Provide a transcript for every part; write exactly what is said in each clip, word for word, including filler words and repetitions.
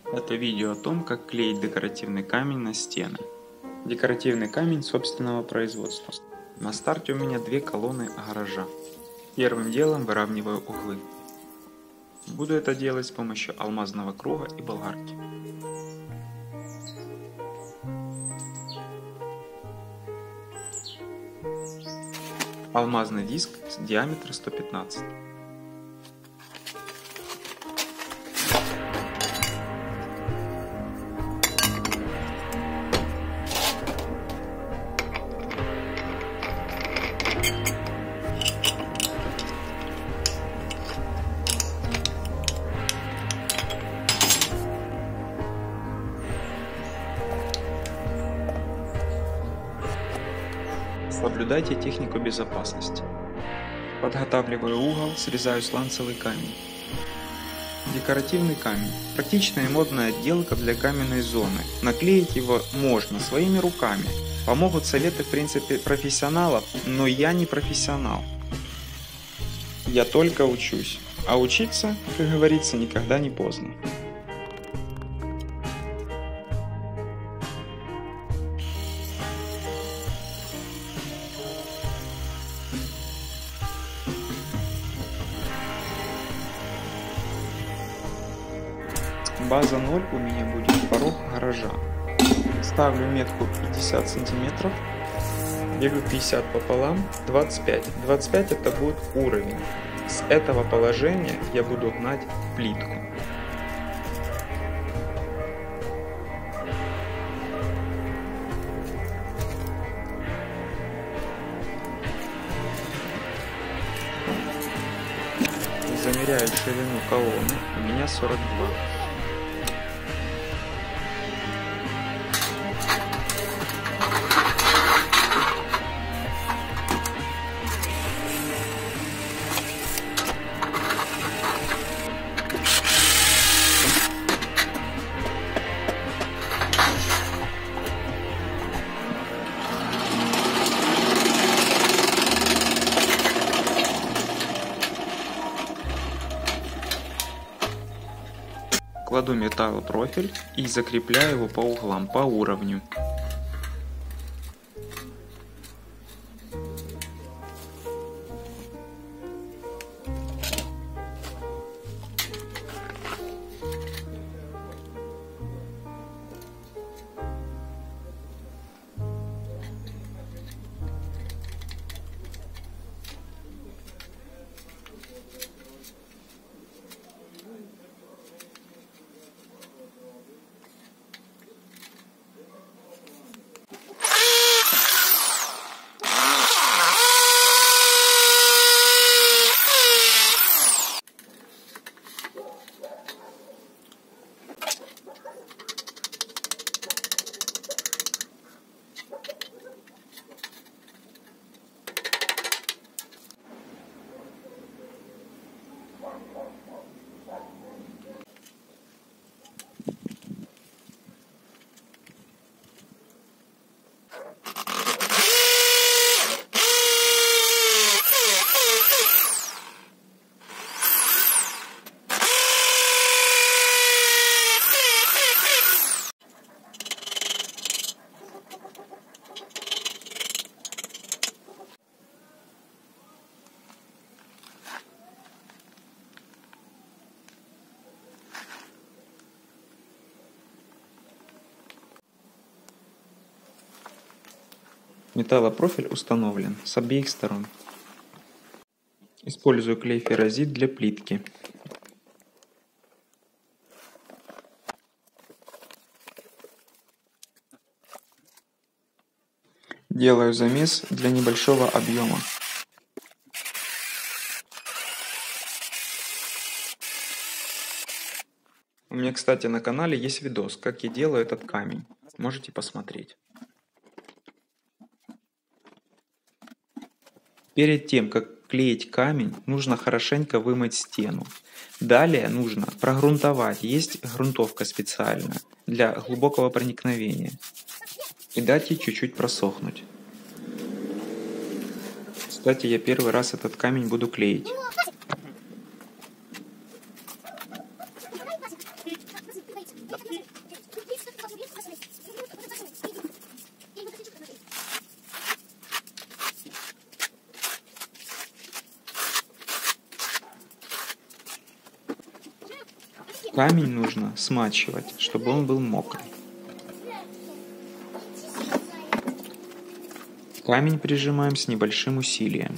Это видео о том, как клеить декоративный камень на стены. Декоративный камень собственного производства. На старте у меня две колонны гаража. Первым делом выравниваю углы. Буду это делать с помощью алмазного круга и болгарки. Алмазный диск с диаметра сто пятнадцать. Соблюдайте технику безопасности. Подготавливаю угол, срезаю сланцевый камень. Декоративный камень. Практичная и модная отделка для каменной зоны. Наклеить его можно своими руками. Помогут советы, в принципе, профессионалов, но я не профессионал. Я только учусь. А учиться, как говорится, никогда не поздно. База ноль у меня будет порог гаража. Ставлю метку пятьдесят сантиметров, делю пятьдесят пополам, двадцать пять. двадцать пять это будет уровень. С этого положения я буду гнать плитку. Замеряю ширину колонны, у меня сорок два. Кладу металлопрофиль и закрепляю его по углам, по уровню. Металлопрофиль установлен с обеих сторон. Использую клей феррозит для плитки. Делаю замес для небольшого объема. У меня, кстати, на канале есть видос, как я делаю этот камень. Можете посмотреть. Перед тем, как клеить камень, нужно хорошенько вымыть стену. Далее нужно прогрунтовать. Есть грунтовка специальная для глубокого проникновения. И дать ей чуть-чуть просохнуть. Кстати, я первый раз этот камень буду клеить. Камень нужно смачивать, чтобы он был мокрый. Камень прижимаем с небольшим усилием.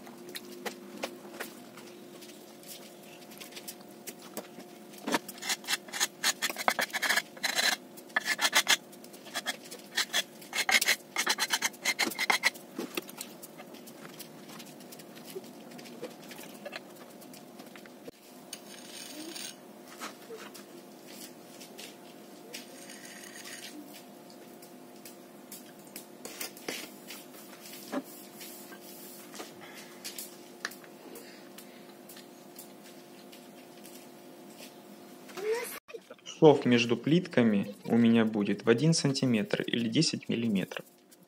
Шов между плитками у меня будет в один сантиметр или десять миллиметров.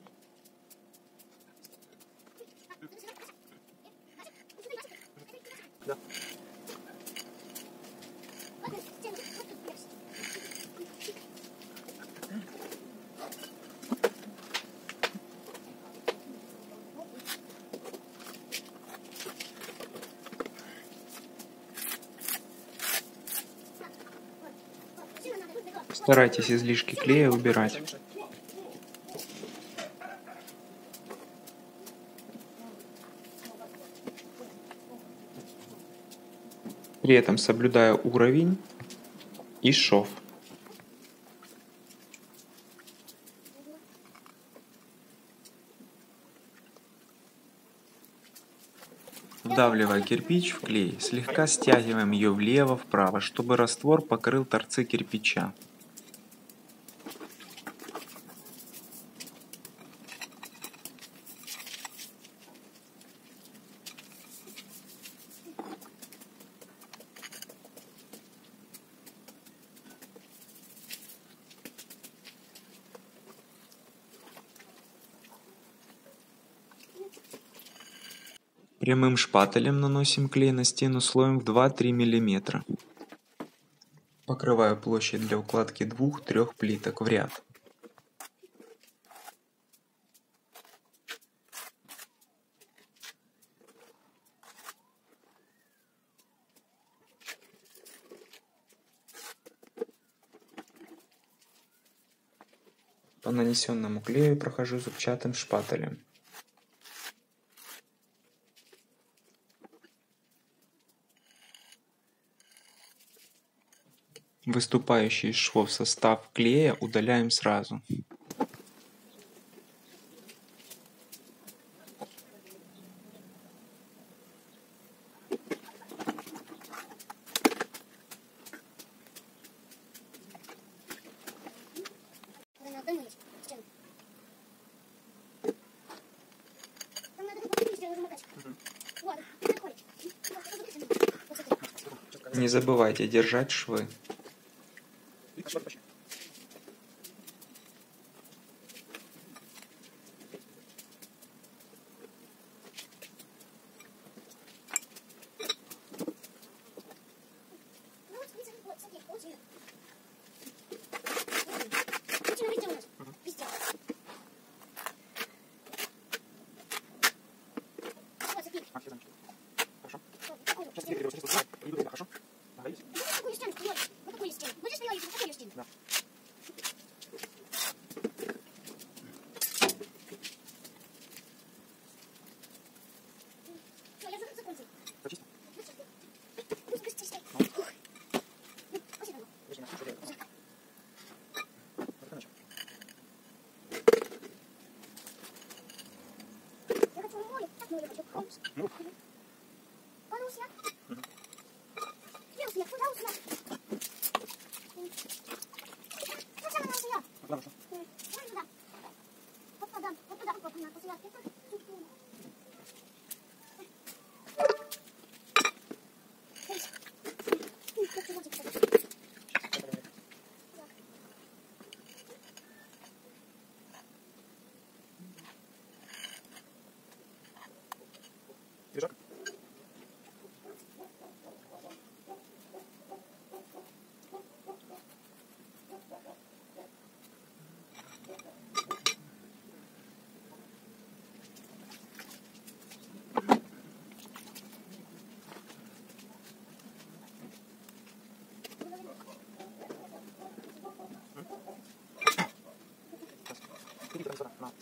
Старайтесь излишки клея убирать. При этом соблюдая уровень и шов. Вдавливая кирпич в клей, слегка стягиваем ее влево-вправо, чтобы раствор покрыл торцы кирпича. Прямым шпателем наносим клей на стену слоем в два-три миллиметра. Покрываю площадь для укладки двух-трех плиток в ряд. По нанесенному клею прохожу зубчатым шпателем. Выступающий из швов состав клея удаляем сразу. Не забывайте держать швы.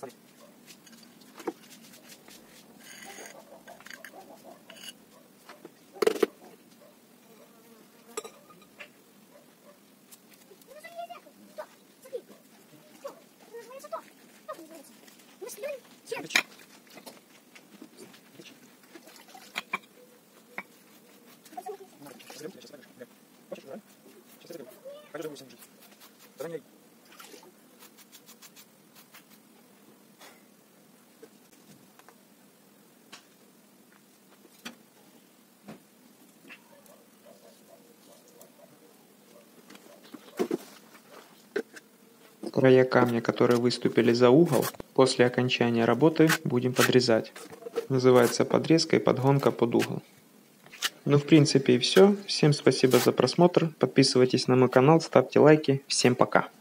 Края камня, которые выступили за угол, после окончания работы будем подрезать. Называется подрезка и подгонка под угол. Ну, в принципе, и все. Всем спасибо за просмотр. Подписывайтесь на мой канал, ставьте лайки. Всем пока.